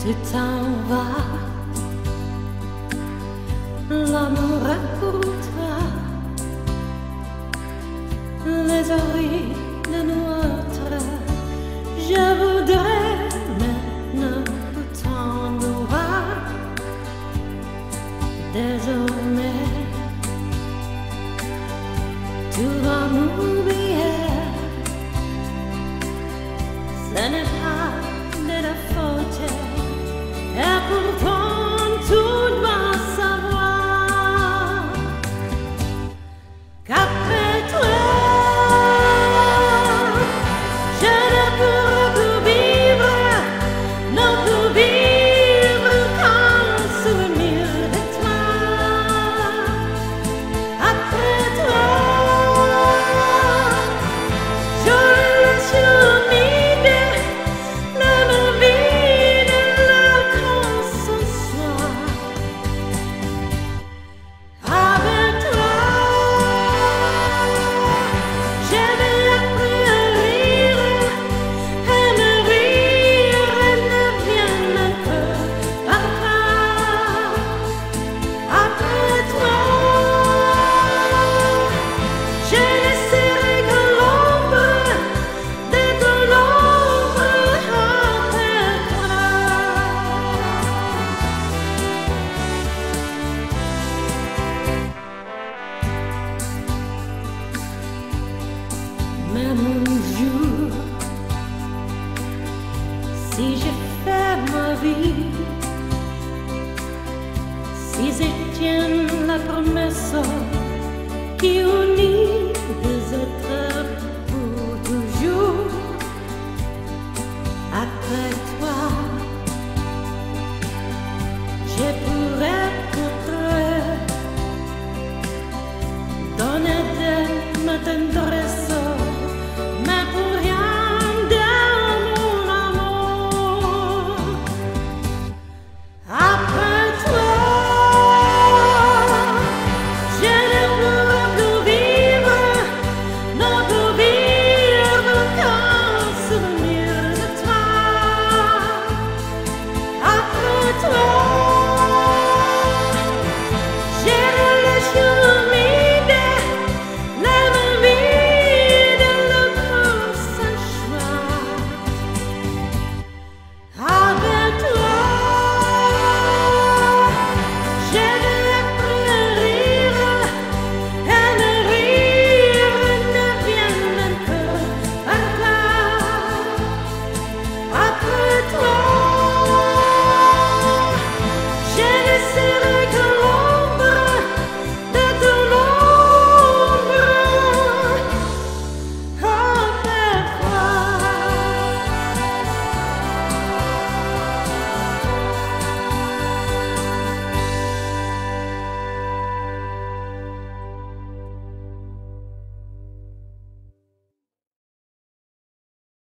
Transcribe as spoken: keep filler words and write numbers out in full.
tu t'en vas. L'amour est pour toi, les oreilles de notre. Je voudrais maintenant tout en voir. Désormais, tu vas m'oublier. Ce n'est pas de la faute, et pourtant tout doit savoir qu'après toi, je ne pourrai plus vivre, non plus vivre qu'un souvenir de toi. Après toi, je suis même un jour, si je fais ma vie, si je tiens la promesse qui unit deux êtres pour toujours, après toi, je pourrais peut-être donner de ma tendresse.